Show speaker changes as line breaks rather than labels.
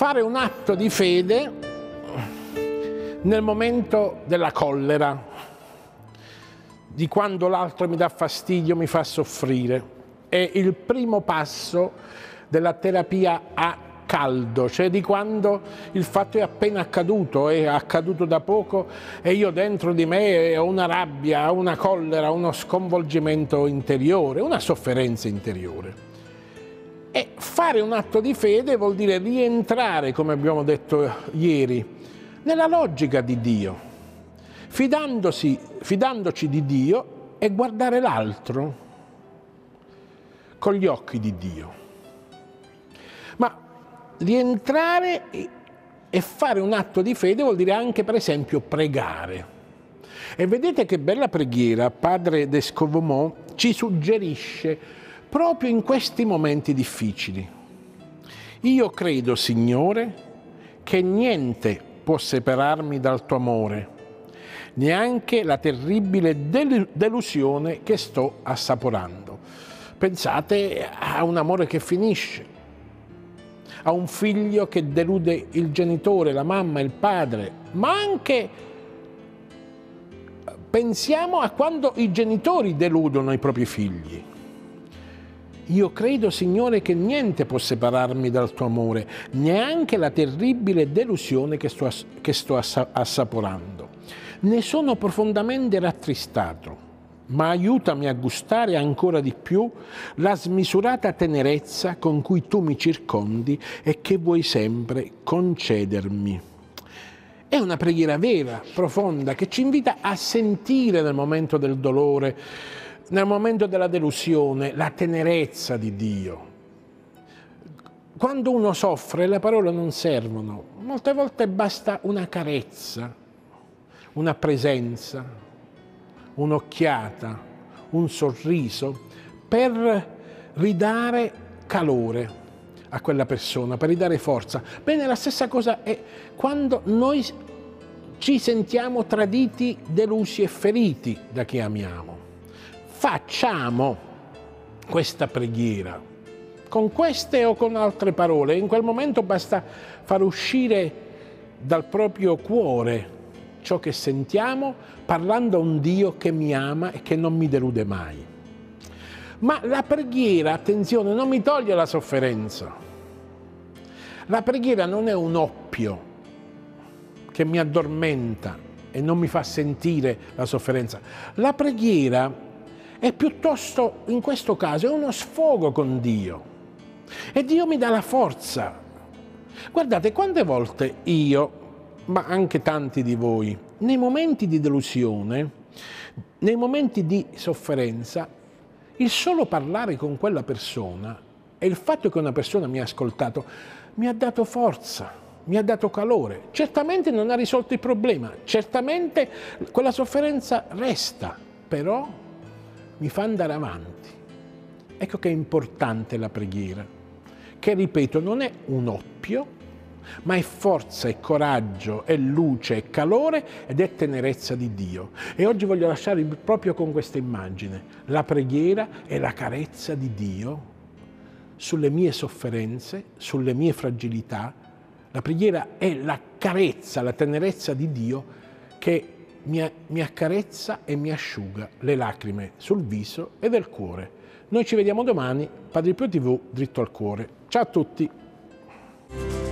fare un atto di fede nel momento della collera, di quando l'altro mi dà fastidio, mi fa soffrire. È il primo passo della terapia a caldo, cioè di quando il fatto è appena accaduto, è accaduto da poco e io dentro di me ho una rabbia, una collera, uno sconvolgimento interiore, una sofferenza interiore. E fare un atto di fede vuol dire rientrare, come abbiamo detto ieri, nella logica di Dio, fidandoci di Dio e guardare l'altro con gli occhi di Dio. Ma rientrare e fare un atto di fede vuol dire anche, per esempio, pregare. E vedete che bella preghiera padre D'Escoveaux ci suggerisce proprio in questi momenti difficili. Io credo, Signore, che niente può separarmi dal tuo amore, neanche la terribile delusione che sto assaporando. Pensate a un amore che finisce, a un figlio che delude il genitore, la mamma, il padre, ma anche pensiamo a quando i genitori deludono i propri figli. Io credo, Signore, che niente può separarmi dal tuo amore, neanche la terribile delusione che sto assaporando. Ne sono profondamente rattristato, ma aiutami a gustare ancora di più la smisurata tenerezza con cui tu mi circondi e che vuoi sempre concedermi. È una preghiera vera, profonda, che ci invita a sentire nel momento del dolore, nel momento della delusione, la tenerezza di Dio. Quando uno soffre, le parole non servono. Molte volte basta una carezza, una presenza, un'occhiata, un sorriso per ridare calore a quella persona, per ridare forza. Bene, la stessa cosa è quando noi ci sentiamo traditi, delusi e feriti da chi amiamo. Facciamo questa preghiera con queste o con altre parole. In quel momento basta far uscire dal proprio cuore ciò che sentiamo, parlando a un Dio che mi ama e che non mi delude mai. Ma la preghiera, attenzione, non mi toglie la sofferenza. La preghiera non è un oppio che mi addormenta e non mi fa sentire la sofferenza. La preghiera è piuttosto, in questo caso, è uno sfogo con Dio. E Dio mi dà la forza. Guardate, quante volte io, ma anche tanti di voi, nei momenti di delusione, nei momenti di sofferenza, il solo parlare con quella persona e il fatto che una persona mi ha ascoltato mi ha dato forza, mi ha dato calore. Certamente non ha risolto il problema, certamente quella sofferenza resta, però mi fa andare avanti. Ecco che è importante la preghiera, che ripeto non è un oppio, ma è forza, è coraggio, è luce, è calore ed è tenerezza di Dio. E oggi voglio lasciarvi proprio con questa immagine. La preghiera è la carezza di Dio sulle mie sofferenze, sulle mie fragilità. La preghiera è la carezza, la tenerezza di Dio che mi accarezza e mi asciuga le lacrime sul viso e del cuore. Noi ci vediamo domani, Padre Pio TV, dritto al cuore. Ciao a tutti!